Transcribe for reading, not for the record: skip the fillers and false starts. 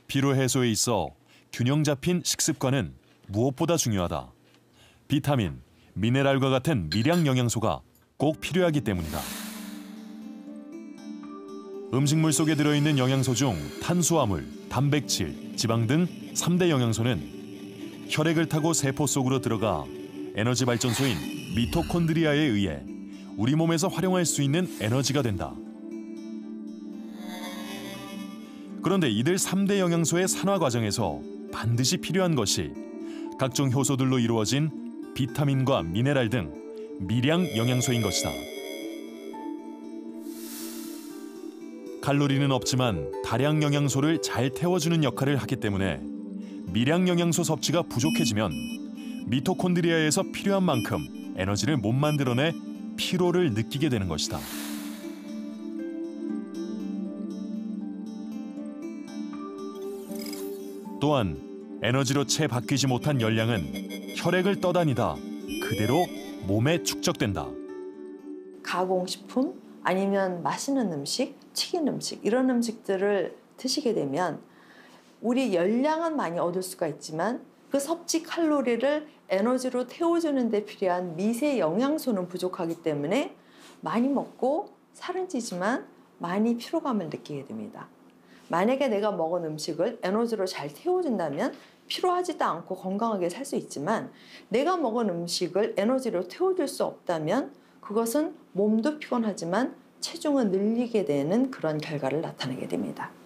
피로 해소에 있어 균형 잡힌 식습관은 무엇보다 중요하다. 비타민, 미네랄과 같은 미량 영양소가 꼭 필요하기 때문이다. 음식물 속에 들어있는 영양소 중 탄수화물, 단백질, 지방 등 3대 영양소는 혈액을 타고 세포 속으로 들어가 에너지 발전소인 미토콘드리아에 의해 우리 몸에서 활용할 수 있는 에너지가 된다. 그런데 이들 3대 영양소의 산화 과정에서 반드시 필요한 것이 각종 효소들로 이루어진 비타민과 미네랄 등 미량 영양소인 것이다. 칼로리는 없지만 다량 영양소를 잘 태워주는 역할을 하기 때문에 미량 영양소 섭취가 부족해지면 미토콘드리아에서 필요한 만큼 에너지를 못 만들어내 피로를 느끼게 되는 것이다. 또한 에너지로 채 바뀌지 못한 열량은 혈액을 떠다니다 그대로 몸에 축적된다. 가공식품 아니면 맛있는 음식, 튀긴 음식 이런 음식들을 드시게 되면 우리 열량은 많이 얻을 수가 있지만 그 섭취 칼로리를 에너지로 태워주는 데 필요한 미세 영양소는 부족하기 때문에 많이 먹고 살은 찌지만 많이 피로감을 느끼게 됩니다. 만약에 내가 먹은 음식을 에너지로 잘 태워준다면 피로하지도 않고 건강하게 살 수 있지만 내가 먹은 음식을 에너지로 태워줄 수 없다면 그것은 몸도 피곤하지만 체중은 늘리게 되는 그런 결과를 나타내게 됩니다.